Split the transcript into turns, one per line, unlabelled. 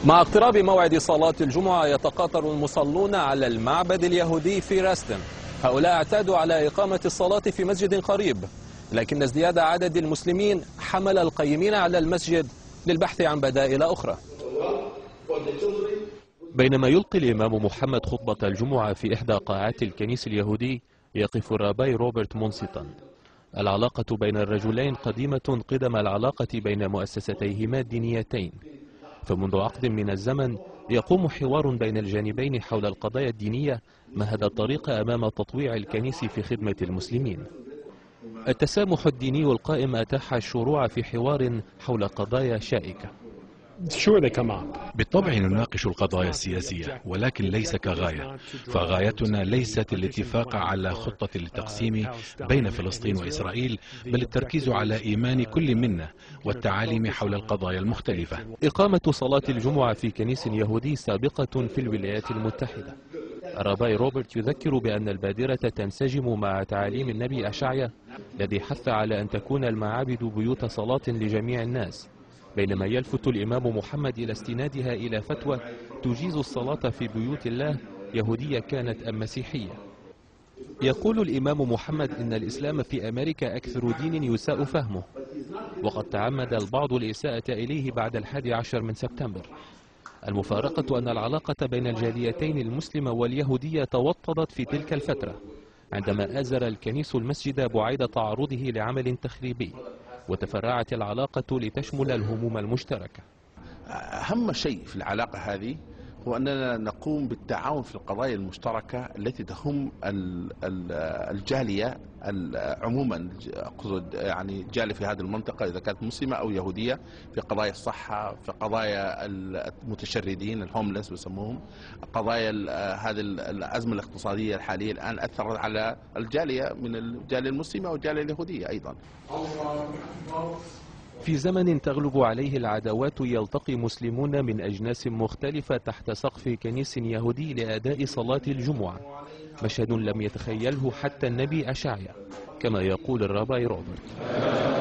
مع اقتراب موعد صلاة الجمعة يتقاطر المصلون على المعبد اليهودي في راستن. هؤلاء اعتادوا على إقامة الصلاة في مسجد قريب، لكن ازدياد عدد المسلمين حمل القيمين على المسجد للبحث عن بدائل أخرى. بينما يلقي الإمام محمد خطبة الجمعة في إحدى قاعات الكنيس اليهودي، يقف الرابي روبرت منصتا. العلاقة بين الرجلين قديمة قدم العلاقة بين مؤسستيهما الدينيتين، فمنذ عقد من الزمن يقوم حوار بين الجانبين حول القضايا الدينية مهد الطريق أمام تطويع الكنيس في خدمة المسلمين. التسامح الديني القائم أتاح الشروع في حوار حول قضايا شائكة.
بالطبع نناقش القضايا السياسية، ولكن ليس كغاية، فغايتنا ليست الاتفاق على خطة للتقسيم بين فلسطين وإسرائيل، بل التركيز على إيمان كل منا والتعاليم حول القضايا المختلفة.
إقامة صلاة الجمعة في كنيس يهودي سابقة في الولايات المتحدة. الرابي روبرت يذكر بأن البادرة تنسجم مع تعاليم النبي أشعيا الذي حث على أن تكون المعابد بيوت صلاة لجميع الناس، بينما يلفت الإمام محمد إلى استنادها إلى فتوى تجيز الصلاة في بيوت الله يهودية كانت أم مسيحية. يقول الإمام محمد إن الإسلام في أمريكا أكثر دين يساء فهمه، وقد تعمد البعض الإساءة إليه بعد 11 من سبتمبر. المفارقة أن العلاقة بين الجاليتين المسلمة واليهودية توطدت في تلك الفترة، عندما آزر الكنيس المسجد بعيد تعرضه لعمل تخريبي، وتفرعت العلاقة لتشمل الهموم المشتركة.
أهم شيء في العلاقة هذه هو أننا نقوم بالتعاون في القضايا المشتركة التي تهم الجالية عموما، أقصد يعني الجالية في هذه المنطقة إذا كانت مسلمة أو يهودية، في قضايا الصحة، في قضايا المتشردين الهوملس بسموهم، قضايا هذه الأزمة الاقتصادية الحالية الآن أثرت على الجالية من الجالية المسلمة والجالية اليهودية أيضا.
في زمن تغلب عليه العداوات يلتقي مسلمون من أجناس مختلفة تحت سقف كنيس يهودي لأداء صلاة الجمعة، مشهد لم يتخيله حتى النبي أشعيا كما يقول الرابي روبرت.